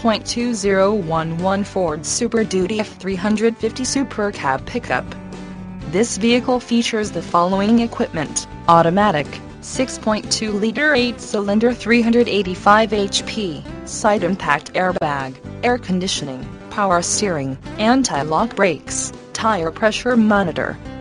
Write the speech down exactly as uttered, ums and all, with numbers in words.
point two zero one one Ford Super Duty F three fifty SuperCab pickup. This vehicle features the following equipment: automatic, six point two liter eight cylinder three hundred eighty-five horsepower, side impact airbag, air conditioning, power steering, anti-lock brakes, tire pressure monitor,